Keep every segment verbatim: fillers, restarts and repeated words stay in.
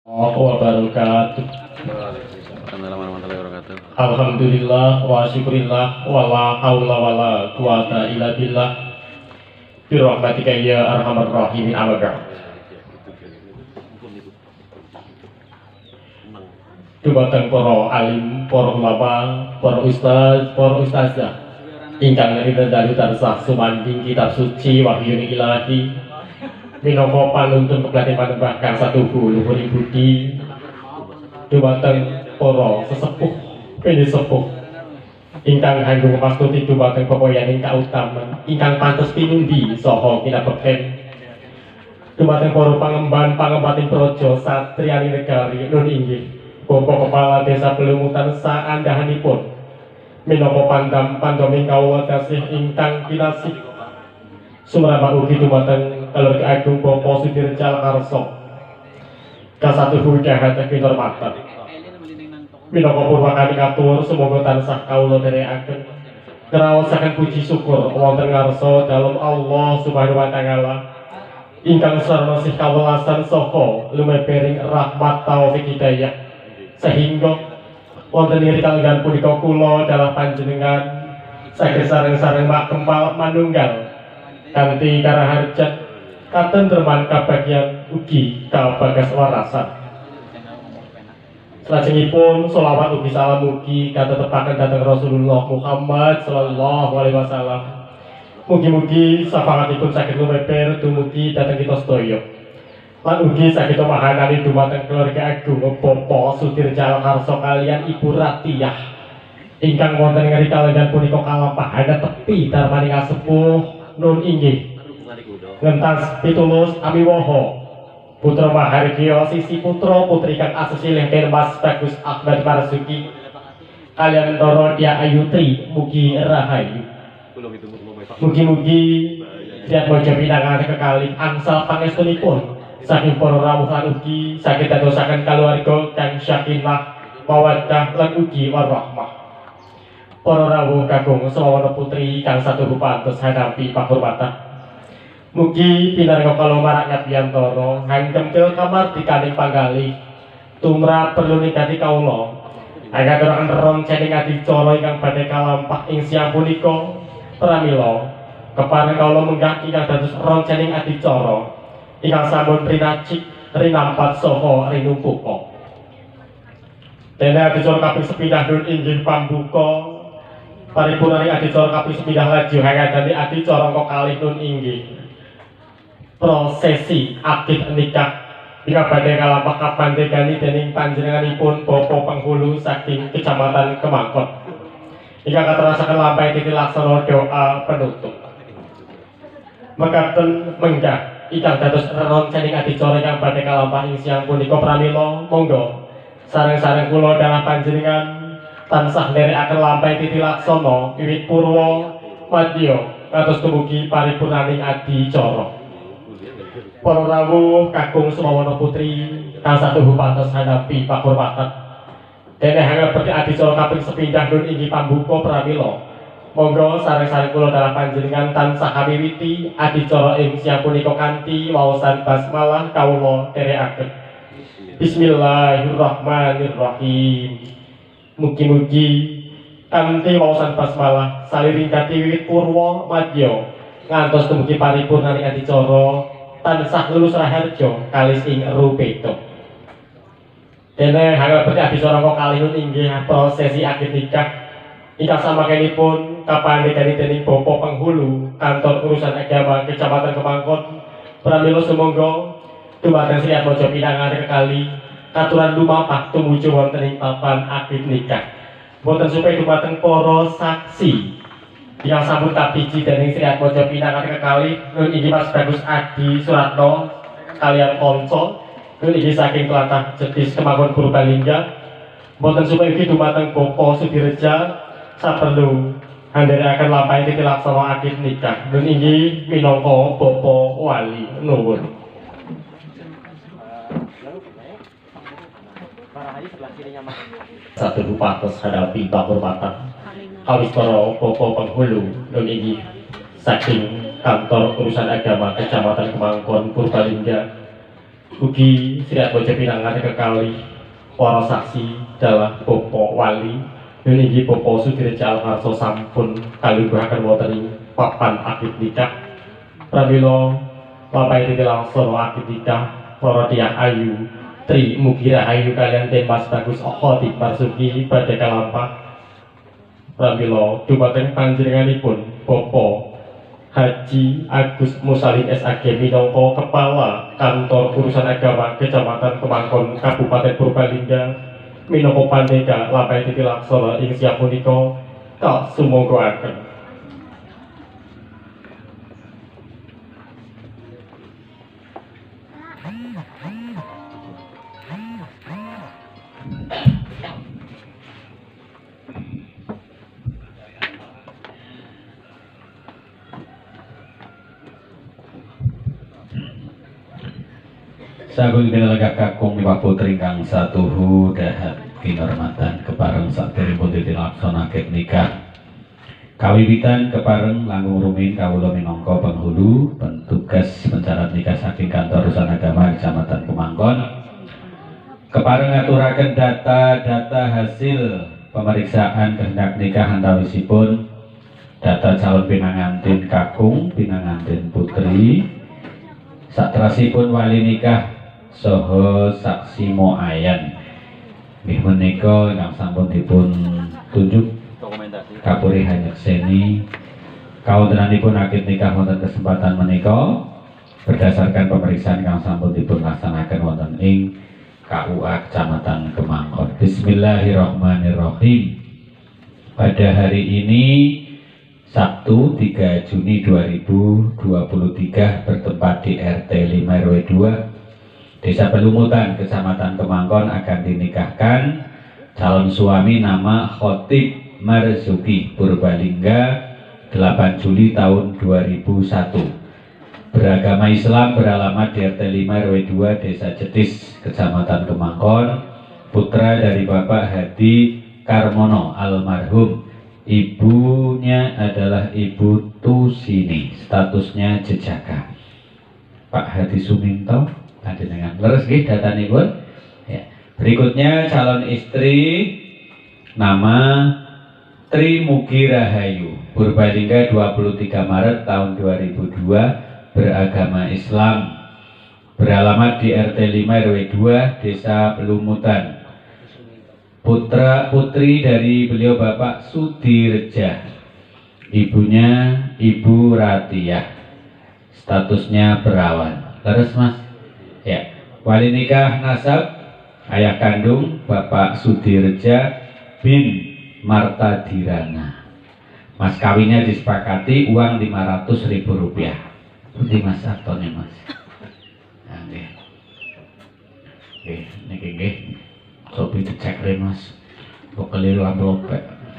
wabarakatuh. Alhamdulillah wa syukurillah wa la haula wa la quwata illa billah bi rahmatika ya arhamar rahimin. Amma ba'd. Dumateng para alim, para ulama, para ustaz, para ustazah ingkang ridho tansah sumanding kitab suci wahyune ilahi minangka panuntun keblating panembah kang satuhu luhur budi. Dumateng para sesepuh peni sepuh ingkang anggo mastuti dumateng pepoyaning kautaman ingkang pantes tinundi saha kinabekten. Dumateng para pangemban pangembating praja satriyani negari nun inggih Bapak Kepala Desa Pelumutan saandhahanipun minangka pandam pandoming kawula tasih ingkang kinasih sumrambah ugi dumateng keluarga agung Bapak Sudirjal Karso kasatuhu jahat kinurmatan minangka purwakani katur semoga tansah kawula dherekaken ngraosaken puji syukur wonten ngarsa dalem Allah Subhanahu wa taala ingkang sarana sih kawelasan saha lumebering rahmat taufik hidayah sehingga wonten ing kalenggan punika kula dalah panjenengan saged sareng-sareng mak kempal manunggal kanthi karaharjan katentreman kabagyan ugi kabagas warasan. Salajengipun sholawat ugi salam ugi katetepaken dhateng Rasulullah Muhammad sallallahu alaihi wasallam. Mugi-mugi syafaatipun saged lumeber dumugi dhateng kita sedaya. Lan ugi saged mahanani dumateng keluarga agung Bapak Sudirjal Karso kalian Ibu Ratiyah ingkang wonten ing kalenggan punika kalampahan tepi darmaning kasepuh nun inggih ngentas pitulus amiwaha putra mahargya sisi putra putri kang asesilih Mas Bagus Ahmad Marzuki kalian Ndara Dia Ayutri mugi rahayu. Mugi-mugi Diat Mojo pinangan kekalih angsal pangestunipun saking para rawuh lan ugi saged dadosaken kaluwarga kang sakinah mawaddah lan ugi warahmah. Para rawuh kakung sawana putri kang satuhu pantes hadapi pakurmatan. Mugi pinaringa kala marak nyabiyantara hanggem til kamardikaning panggalih tumrap perlu ningkati kawula agar roncening adicara ingkang badhe kalampah ing siang punika pramila keparing kawula munggah ingkang dados roncening adicara ingkang sampun rinacik rinampat saha rinumpuka. Dene adicara kaping sepindhah nun inggih pambuka paripurnaning adicara kaping sepindhah laju hangadani adicara kalih nun inggih prosesi akad nikah ingkang badhe kalampah kapandhegani dening panjenenganipun Bapak Penghulu saking Kecamatan Kemangkon ingkang katerasaken lampahe titi laksana doa penutup. Mekaten menggah ingkang dados roncening adicara ingkang badhe kalampah ing siang punika pramila monggo sareng-sareng kula dalah panjenengan tansah nderekaken lampahe titi laksana wiwit purwa madya ngantos dumugi paripurnaning adicara. Para rawuh kakung semawana putri kang satuhu pantes hadapi pakurmatan. Dene hangebeti adicara kaping sepindhah nun inggih pambuka pramila. Monggo sareng-sareng kula dalah panjenengan tansah kawiwiti adicara ing siang punika kanthi waosan basmalah kawula dherekaken. Bismillahirrahmanirrahim. Mugi-mugi kanthi waosan basmalah saliring kanthi wiwit purwa madya ngantos dumugi paripurnaning adicara tansah lulus raharja kalis ing rupeda. Dene hangebeti adicara kalih nun inggih prosesi akad nikah ingkang samakenipun kapandhegani dening Bapak Penghulu Kantor Urusan Agama Kecamatan Kemangkon pramila sumangga dumateng Sri Atmaja pinangan kekalih katuran lumampah tumuju wonten ing papan akad nikah. Boten supaya dumateng para saksi yang sambut kapiji dening Sri Atmaja pinangan kekalih nun inggih Mas Bagus Adi Suratno kaliyan konco nun inggih saking tlatah Jetis Kemangkon Purbalingga. Boten supaya iki dumateng Bapak Sudirja saperlu handherekaken lampahe titi laksana akad nikah nun inggih minangka Bapak Wali nuwun. Satu patos hadapi pakurmatan kawis para Bapak Penghulu nun inggih saking Kantor Urusan Agama Kecamatan Kemangkon Purbalingga Ugi sirat bojo pinangan kekali para saksi dalah Bapak Wali niki Bapak Sudireja Alharso sampun kalungguhaken wonten ing papan akad nikah pramila lampahe dilaksana akad nikah para tiyang ayu Tri mugi rahayu kalian Den Mas Bagus Khotib Marsuki badhe kalampah pramila dumateng panjenenganipun Bapak Haji Agus Musalim S A G minangka Kepala Kantor Urusan Agama Kecamatan Kemangkon Kabupaten Purbalingga minangka pandega lampahe dilaksana ing siap punika kasumanggaken. Sagung pinalagak kakung miwah putri kang satuhu dahat kinurmatan kepareng saderengipun dilaksanaken nikah kawiwitan kepareng langkung rumin kawula minangka penghulu petugas pencatat nikah saking Kantor Urusan Agama Kecamatan Kemangkon kepareng ngaturaken data-data hasil pemeriksaan kehendak nikah antawisipun data calon pinangantin kakung pinangantin putri saterasipun wali nikah soho saksi moayan nggih menika ingkang sampun dipun tunjuk kapuri hanyekseni kawontenanipun akad nikah wonten kesempatan menika berdasarkan pemeriksaan ingkang sampun dipun laksanaken wonten ing K U A Kecamatan Kemangkon. Bismillahirrahmanirrahim. Pada hari ini Sabtu tiga Juni dua ribu dua puluh tiga bertempat di R T lima R W dua Desa Pelumutan, Kecamatan Kemangkon akan dinikahkan calon suami nama Khotib Marzuki Purbalingga delapan Juli tahun dua ribu satu. Beragama Islam, beralamat di R T lima R W dua Desa Jetis, Kecamatan Kemangkon, putra dari Bapak Hadi Karmono almarhum. Ibunya adalah Ibu Tusini, statusnya jejaka. Pak Hadi Suminto ada dengan leres nggih datanipun. Ya. Berikutnya calon istri nama Tri Mugi Rahayu, Purbalingga dua puluh tiga Maret tahun dua ribu dua, beragama Islam, beralamat di R T lima R W dua Desa Pelumutan. Putra putri dari beliau Bapak Sudireja, ibunya Ibu Ratiah, statusnya perawan. Terus Mas, ya. Wali nikah nasab ayah kandung Bapak Sudireja bin Marta Dirana. Mas kawinnya disepakati uang lima ratus ribu rupiah. Ini Mas Artone Mas. Nah, nggih. Nggih, niki nggih. Sopi dicek re Mas, kok keliru amplop.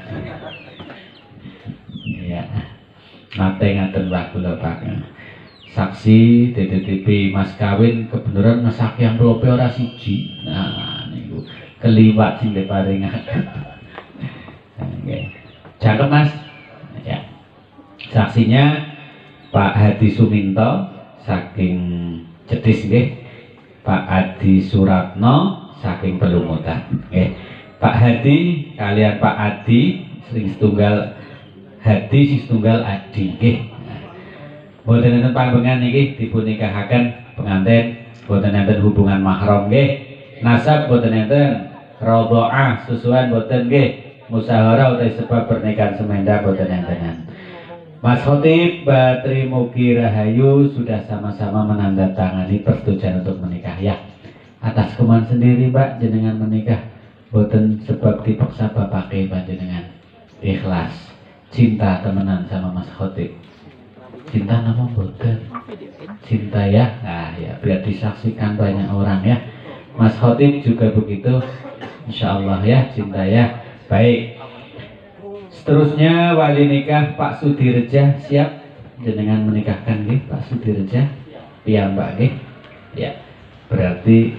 Ya, nate ngaten Mbah kula Pak. Saksi D T T P mas kawin kebenaran ngesaki amplope ora siji. Nah niku keliwat sing diparingaken. Nggih. Cakep Mas. Ya. Saksinya Pak Hadi Suminto saking Jetis nggih. Pak Adi Suratno saking Pelumutan. Nggih. Pak Hadi kalian Pak Adi sering setunggal Hadi sing setunggal Adi nggih. Boten enten pangbengan niki dipun nikahaken pengantin boten enten hubungan mahram nggih. Nasab boten enten, radhaah susuan boten nggih. Musyawarah utawi sebab pernikahan semenda boten enten. Mas Khotib Batri Mugi Rahayu sudah sama-sama menandatangani persetujuan untuk menikah ya. Atas kemauan sendiri Mbak jenengan menikah boten sebab dipaksa bapake panjenengan. Ikhlas, cinta temenan sama Mas Khotib. Cinta nama boten. Cinta ya. Nah ya biar disaksikan banyak orang ya. Mas Khotib juga begitu. Insya Allah ya cinta ya. Baik. Seterusnya wali nikah Pak Sudireja siap jenengan menikahkan nggih Pak Sudireja piyambak nggih. Ya. Berarti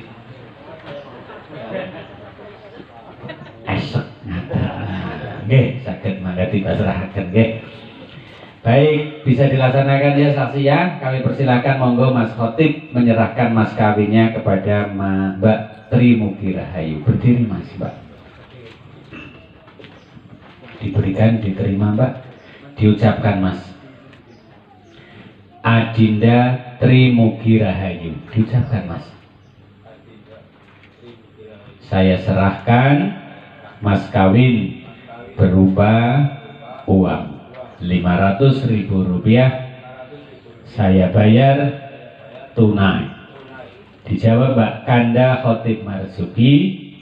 esek ngaten. Nggih saged mangga dipasrahaken nggih. Baik, bisa dilaksanakan ya saksi ya. Kami persilakan monggo Mas Khotib menyerahkan mas kawinnya kepada Mbak Tri Mugi Rahayu. Berdiri Mas, Mbak. Diberikan, diterima Mbak. Diucapkan Mas. Adinda Tri Mugi Rahayu. Diucapkan Mas. Saya serahkan mas kawin berupa uang lima ratus ribu rupiah. Saya bayar tunai. Dijawab Mbak Kanda Khotib Marzuki.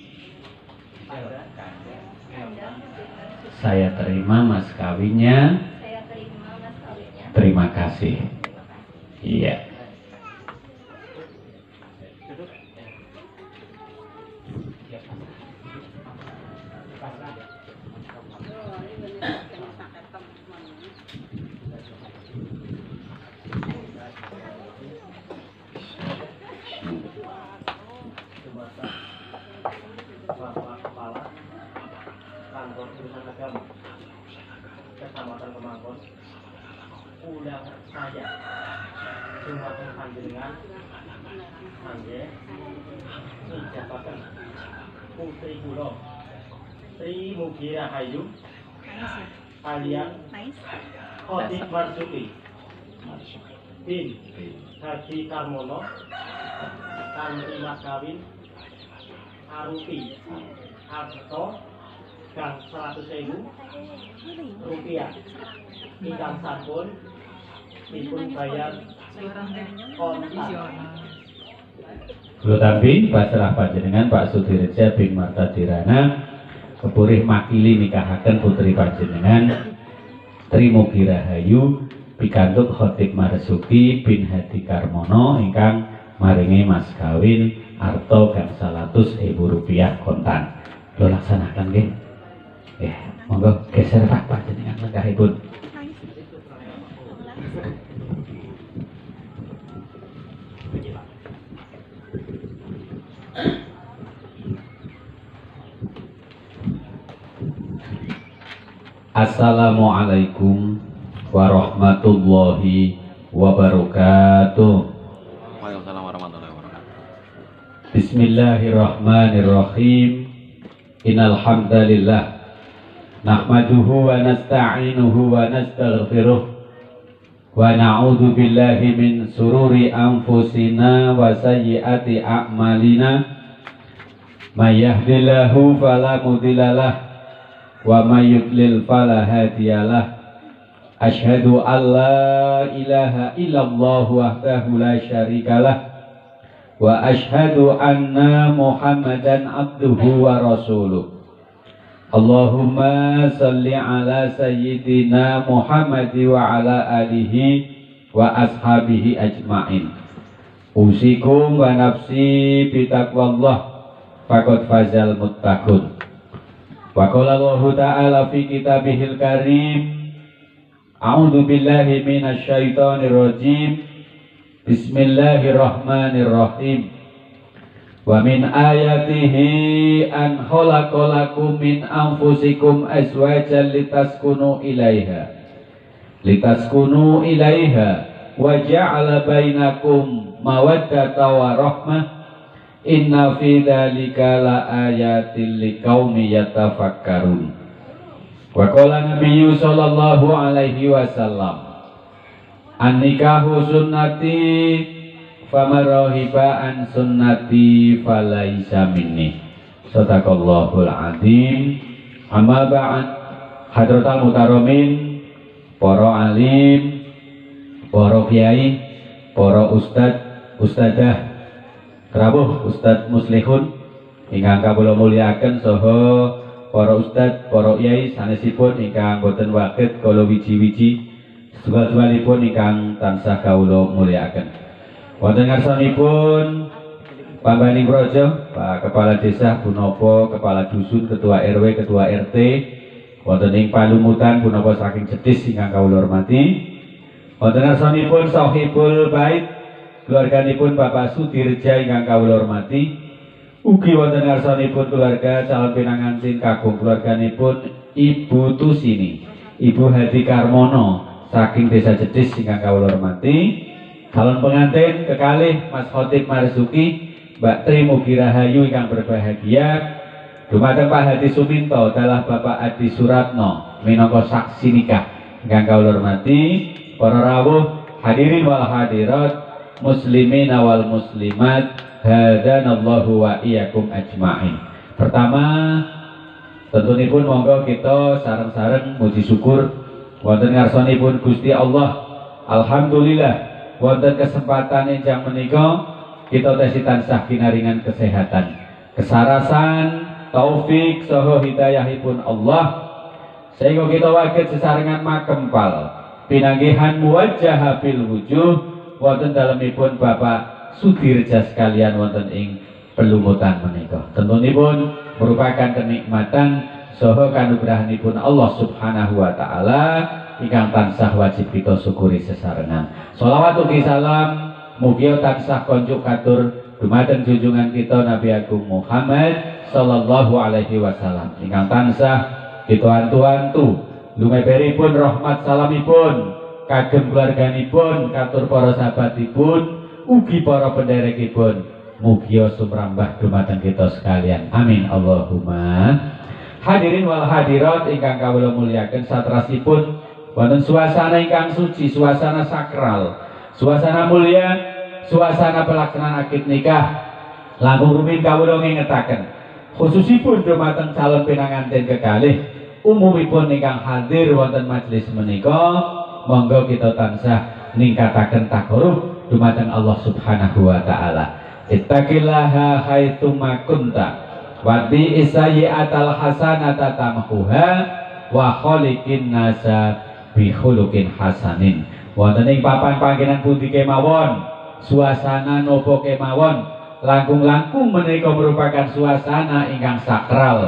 Saya terima mas kawinnya. Terima kasih. Iya. Kantor urusan agama Kecamatan Kemangkon ulah saya cuma panjenengan angge njabaken putri kula Tri Mugi Rahayu kalian Khotib Marzuki bin Haji Karmono kanthi mas kawin arupi harta kang seratus ribu rupiah ingkang sampun dipun bayar kontan. Kulo tampi pasrah panjenengan Pak Sudirja bin Martadirana kepurih makili nikahaken putri panjenengan Tri Mugi Rahayu pikantuk Khotib Marzuki bin Hadi Karmono ingkang maringi mas kawin arto gangsal atus ribu rupiah kontan. Lo laksanakan nggih. Ya, monggo geser Pak panjenengan lenggahipun. Assalamualaikum warahmatullahi wabarakatuh. Waalaikumsalam warahmatullahi wabarakatuh. Bismillahirrahmanirrahim. Innal hamdalillah nahmaduhu wa nasta'inuhu wa nastaghfiruh wa na'udzu billahi min sururi anfusina wa sayyiati a'malina may yahdihillahu fala mudhillalah wa may yudlil fala hadiyalah. Asyhadu an la ilaha illallah wahdahu la syarikalah wa asyhadu anna Muhammadan abduhu wa rasuluh. Allahumma salli ala sayyidina Muhammad wa ala alihi wa ashabihi ajma'in. Usikum wa nafsi bitaqwallah faqad fazal muttaqun. Wa qala Allah ta'ala fi kitabihil karim a'udzu billahi minasy syaithanir rajim. Bismillahirrahmanirrahim. Wa min ayatihi an khalaqalakum min anfusikum azwajan litaskunu ilaiha litaskunu ilaiha wa ja'ala bainakum mawaddata wa rahmah inna fi dzalika laayatil liqaumin yatafakkarun. Wa qala nabiyyu sallallahu alaihi wasallam an-nikahu sunnati famarahiba an sunnati falaisa minni. Sadaqallahul azim. Amma ba'd. Hadratal mutaromin, para alim, para kiai, para ustad, ustadah, krawuh ustad muslihun ingkang kawula mulyakaken saha para ustad, para kiai sanesipun ingkang boten waget kala wiji-wiji setunggal-tunggalipun ingkang tansah kawula mulyakaken. Wonten ngarsanipun Pambaning Projo, Pak Kepala Desa, punapa Kepala Dusun, Ketua R W, Ketua R T, wonten ing palumutan punapa saking Jetis ingkang kawula hormati. Wonten ngarsanipun Sohibul Bait, keluarganipun Bapak Sudirja ingkang kawula hormati. Ugi wonten ngarsanipun keluarga calon pinangantin kakung keluarganipun Ibu Tusini, Ibu Hadi Karmono saking Desa Jedis ingkang kawula hormati, calon pengantin kekalih Mas Khotib Marzuki, Mbak Tri mugi rahayu ingkang berbahagia. Dumateng Pak Hadi Suminto adalah Bapak Adi Suratno minangka saksi nikah ingkang kawula hormati. Para rawuh hadirin wal hadirat, muslimin wal muslimat, hadanallahu wa iyyakum ajmain. Pertama, tentunipun monggo kita sareng-sareng muji syukur wonten ngarsanipun Gusti Allah. Alhamdulillah wonten kesempatan ingkang menika kita tasih tansah kinaringan kesehatan, kesarasan, taufik saha hidayahipun Allah sehingga kita waget sesarengan makempal pinanggihan muwajjah bil wujuh wonten dalemipun Bapak Sudirja sekalian wonten ing pelumutan menika. Tentunipun merupakan kenikmatan saha kanugrahanipun Allah Subhanahu wa taala ingkang tansah wajib kita syukuri sesarengan. Shalawat ugi salam mugi tansah konjuk katur dumateng junjungan kita Nabi Agung Muhammad sallallahu alaihi wasallam ingkang tansah kita antu-antu lumeberipun rahmat salamipun kagem keluarganipun, katur para sahabatipun, ugi para penderekipun, mugi sumrambah dumateng kita sekalian. Amin Allahumma. Hadirin wal hadirat ingkang kawula muliaken, satrasipun wonten suasana ingkang suci, suasana sakral, suasana mulia, suasana pelaksanaan akad nikah langkung rumiyin kawula ngingetaken khususipun dumateng calon pinanganten kekalih umumipun ingkang hadir wonten majelis menika. Monggo kita tansah ningkataken takarub dumateng Allah Subhanahu wa taala. Ittaqillaha haitsu ma kunta wa bi isayyatal hasanata tamhuha wa khaliqin nasa bi khuluqin hasanin. Wonten ing papan panggenan pundi kemawon, suasana napa kemawon, langkung-langkung menika merupakan suasana ingkang sakral,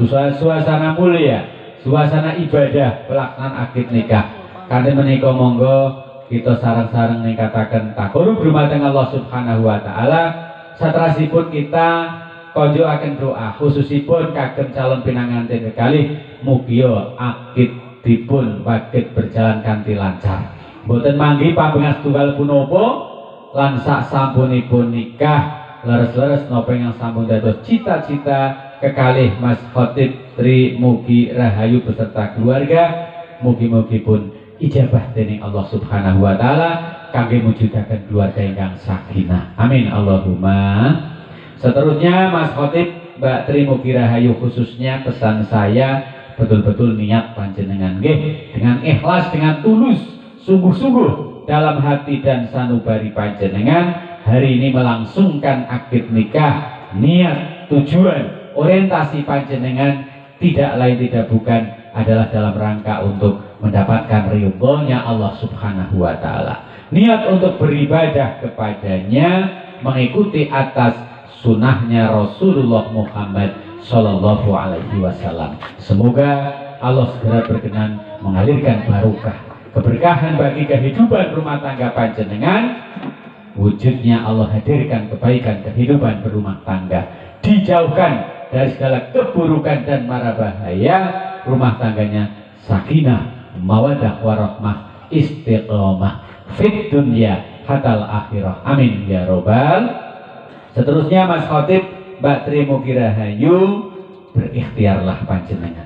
suasana mulia, suasana ibadah pelaksanaan akad nikah. Kanthi menika monggo kita sareng-sareng ningkataken takarub dumateng Allah Subhanahu wa taala. Satrasipun kita konjokaken doa khususipun kagem calon pinanganten kekalih mugi akad dipun waget berjalan kanthi lancar. Mboten manggi pambengas tunggal punapa lan sak sampunipun nikah leres-leres napa ingkang sampun dados cita-cita kekalih Mas Khotib Tri mugi rahayu beserta keluarga, mugi-mugi pun ijabah dening Allah Subhanahu wa taala kangge mujudaken keluarga ingkang sakinah. Amin Allahumma. Seterusnya Mas Khotib, Mbak Tri mugi rahayu, khususnya pesan saya betul-betul niat panjenengan nggih dengan ikhlas, dengan tulus, sungguh-sungguh dalam hati dan sanubari panjenengan hari ini melangsungkan akad nikah. Niat, tujuan, orientasi panjenengan tidak lain tidak bukan adalah dalam rangka untuk mendapatkan ridhonya Allah Subhanahu wa taala. Niat untuk beribadah kepadanya, mengikuti atas sunnahnya Rasulullah Muhammad Sallallahu alaihi wasallam. Semoga Allah segera berkenan mengalirkan barokah, keberkahan bagi kehidupan rumah tangga panjenengan. Wujudnya Allah hadirkan kebaikan kehidupan berumah tangga, dijauhkan dari segala keburukan dan mara bahaya, rumah tangganya sakinah, mawaddah warahmah, istiqomah fit dunya hatal akhirah. Amin ya robbal. Seterusnya Mas Khotib, Mbak Tri mugi rahayu, berikhtiarlah panjenengan,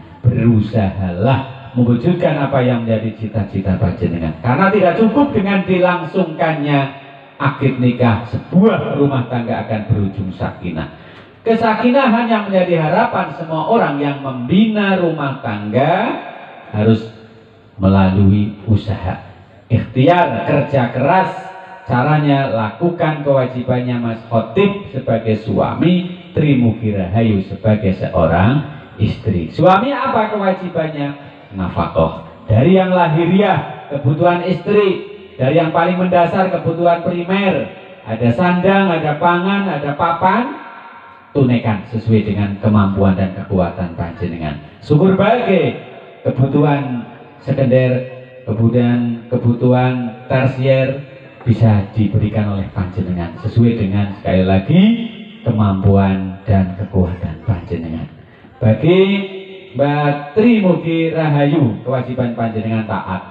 berusahalah mewujudkan apa yang menjadi cita-cita panjenengan, karena tidak cukup dengan dilangsungkannya akad nikah, sebuah rumah tangga akan berujung sakinah. Kesakinahan yang menjadi harapan semua orang yang membina rumah tangga harus melalui usaha, ikhtiar, kerja keras. Caranya lakukan kewajibannya Mas Khotib sebagai suami, Tri mugi rahayu sebagai seorang istri. Suami apa kewajibannya? Nafkah. Dari yang lahiriah, kebutuhan istri, dari yang paling mendasar kebutuhan primer, ada sandang, ada pangan, ada papan, tunaikan sesuai dengan kemampuan dan kekuatan panjenengan. Syukur bagi kebutuhan sekunder, kemudian kebutuhan tersier bisa diberikan oleh panjenengan sesuai dengan, sekali lagi, kemampuan dan kekuatan panjenengan. Bagi Mbak Tri mugi rahayu, kewajiban panjenengan taat,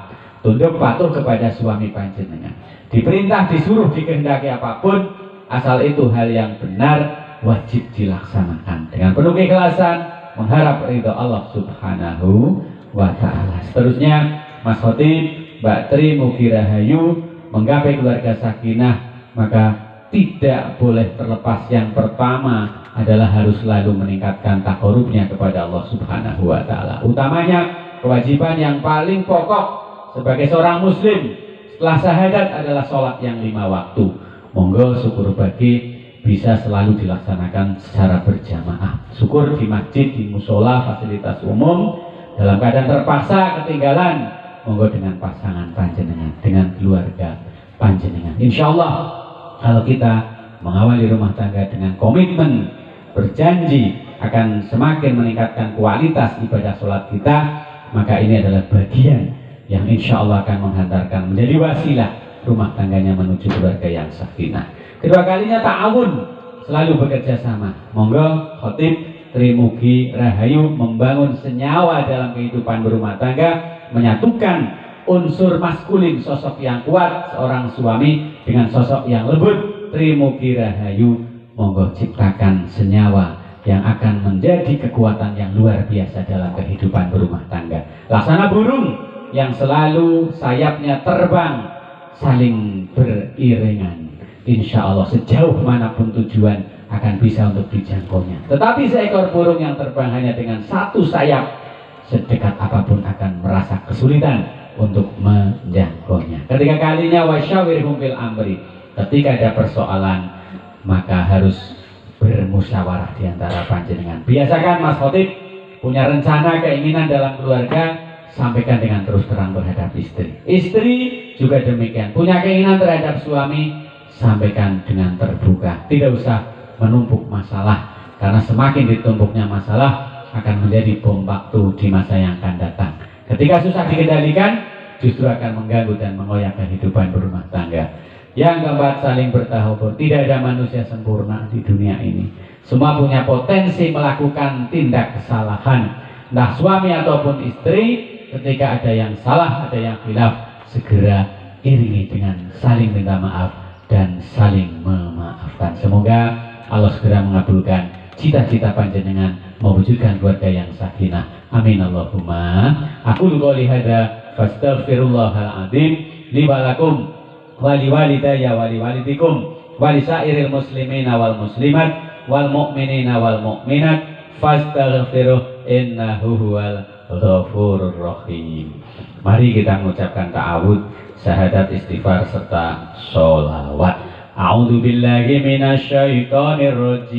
tunduk patuh kepada suami panjenengan. Diperintah, disuruh, dikehendaki apapun, asal itu hal yang benar, wajib dilaksanakan dengan penuh keikhlasan, mengharap ridho Allah Subhanahu wa Ta'ala. Seterusnya, Mas Khotib, Mbak Tri, mugi rahayu, menggapai keluarga sakinah, maka tidak boleh terlepas yang pertama adalah harus selalu meningkatkan takarubnya kepada Allah Subhanahu wa Ta'ala. Utamanya kewajiban yang paling pokok sebagai seorang muslim setelah syahadat adalah sholat yang lima waktu. Monggo syukur bagi bisa selalu dilaksanakan secara berjamaah. Syukur di masjid, di musola, fasilitas umum. Dalam keadaan terpaksa ketinggalan, monggo dengan pasangan panjenengan, dengan keluarga panjenengan. Insya Allah kalau kita mengawali rumah tangga dengan komitmen, berjanji akan semakin meningkatkan kualitas ibadah sholat kita, maka ini adalah bagian yang insya Allah akan menghantarkan menjadi wasilah rumah tangganya menuju keluarga yang sakinah. Kedua kalinya ta'awun, selalu bekerja sama. Monggo Khotib Trimugi Rahayu membangun senyawa dalam kehidupan berumah tangga, menyatukan unsur maskulin, sosok yang kuat seorang suami dengan sosok yang lembut. Trimugi Rahayu, monggo ciptakan senyawa yang akan menjadi kekuatan yang luar biasa dalam kehidupan berumah tangga. Laksana burung yang selalu sayapnya terbang, saling beriringan. Insya Allah sejauh manapun tujuan akan bisa untuk dijangkaunya. Tetapi seekor burung yang terbang hanya dengan satu sayap, sedekat apapun akan merasa kesulitan untuk menjangkaunya. Ketika kalinya wasyawirhum fil amri, ketika ada persoalan maka harus bermusyawarah di antara panjenengan. Biasakan Mas Khotib punya rencana keinginan dalam keluarga, sampaikan dengan terus terang terhadap istri. Istri juga demikian, punya keinginan terhadap suami, sampaikan dengan terbuka. Tidak usah menumpuk masalah, karena semakin ditumpuknya masalah akan menjadi bom waktu di masa yang akan datang. Ketika susah dikendalikan, justru akan mengganggu dan mengoyak kehidupan berumah tangga. Yang keempat, saling bertahobor. Tidak ada manusia sempurna di dunia ini. Semua punya potensi melakukan tindak kesalahan, entah suami ataupun istri. Ketika ada yang salah, ada yang khilaf, segera iringi dengan saling minta maaf dan saling memaafkan. Semoga Allah segera mengabulkan cita-cita panjenengan mewujudkan keluarga yang sakinah. Amin Allahumma. Aku qouli hada fastaghfirullahal adzim li wa lakum wa liwalidayya wa liwalidikum wa lisairil muslimina wal muslimat wal mu'minina wal mu'minat fastaghfiruh innahu huwal ghafurur rahim. Mari kita mengucapkan ta'awud, syahadat, istighfar serta sholawat. A'udzu billahi minasyaitonir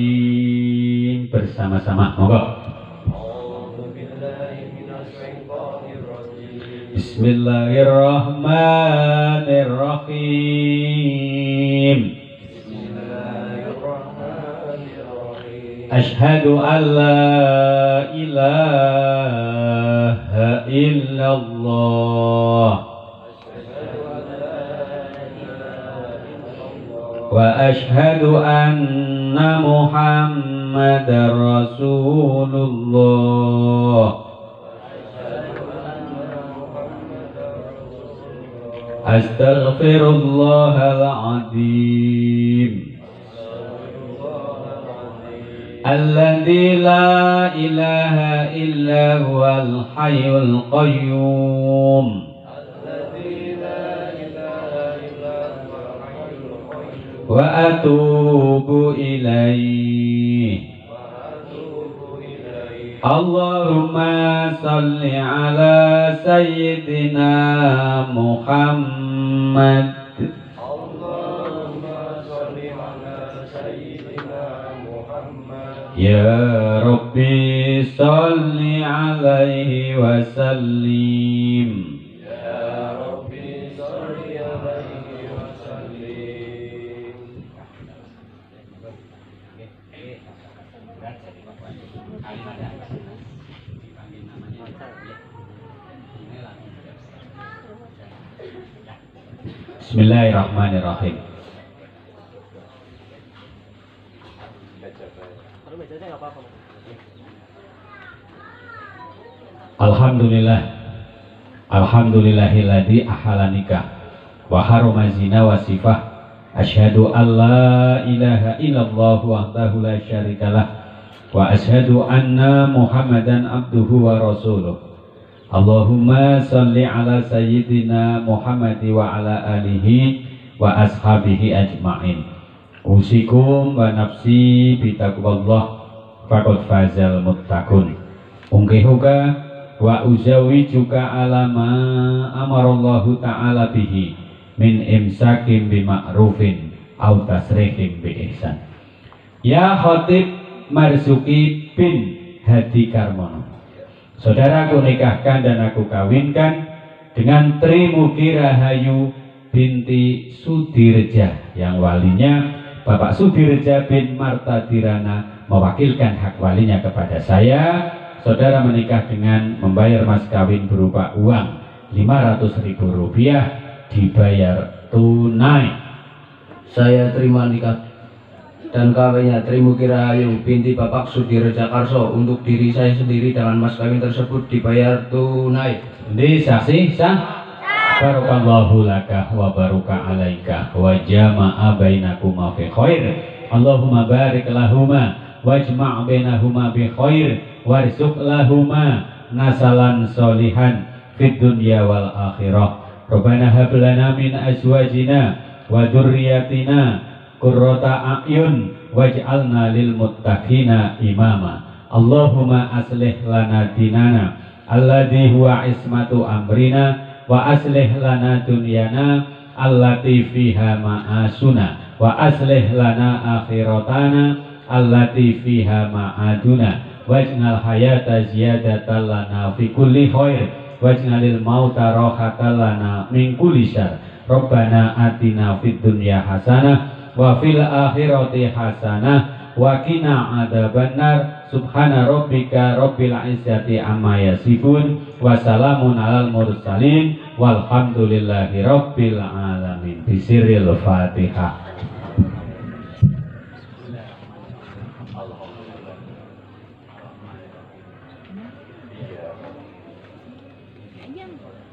rajim. Bersama-sama, monggo. Bismillahirrahmanirrahim. Asyhadu an la ilaha illallah wa asyhadu anna Muhammadar Rasulullah. Astaghfirullahal azim alladzi la ilaha illa huwal hayyul qayyum wa atubu ilaihi. Allahumma salli ala sayyidina Muhammad. Allahumma salli ala sayyidina Muhammad. Ya Rabbi salli alaihi wa sallim. Ya Rabbi salli alaihi wa sallim. Bismillahirrahmanirrahim. Alhamdulillah Alhamdulillahilladzi ahala nikah wa harama zina wa sifah. Asyhadu an la ilaha illallah wahdahu la syarikalah wa asyhadu anna Muhammadan abduhu wa rasuluh. Allahumma sholli ala sayyidina Muhammad wa ala alihi wa ashabihi ajma'in. Usikum wa nafsi bitaqwallah faqad fazal muttaqun. Ungkihuka wa uzawijuka ala ma amarallahu ta'ala bihi min imsakim bima'rufin au tasrihim bi ihsan. Ya Khatib Marzuki bin Hadi Karmono, saudaraku nikahkan dan aku kawinkan dengan Tri Mugi Rahayu binti Sudirja yang walinya Bapak Sudirja bin Martadirana mewakilkan hak walinya kepada saya. Saudara menikah dengan membayar mas kawin berupa uang lima ratus ribu rupiah dibayar tunai. Saya terima nikah dan kawinnya Tri Mugi Rahayu binti Bapak Sudirja Karso untuk diri saya sendiri dengan mas kawin tersebut dibayar tunai. Di saksi sah. Barakallahu laka wa baraka alaika wa jama'a bainakuma fi khair. Allahumma barik lahuma wajma' bainahuma bi khair warzuq lahuma nasalan solihan fid dunya wal akhirah. Rabbana hab lana min azwajina wa dzurriyyatina qurrata a'yun waj'alna lil muttaqina imama. Allahumma aslih lana dinana alladzi huwa ismatu amrina wa aslih lana dunyana allati fiha ma'asuna wa aslih lana akhiratana allati fiha ma'aduna waj'al hayata ziyadatan lana fi kulli khair waj'alil mauta rahatan lana min kulli syarr. Rabbana atina fid dunya hasanah wa fil akhirati hasanah wa qina adzabannar. Subhana rabbika rabbil izzati amma yasifun wa salamun alal mursalin walhamdulillahi rabbil alamin. Bisiril Fatihah. Ayam.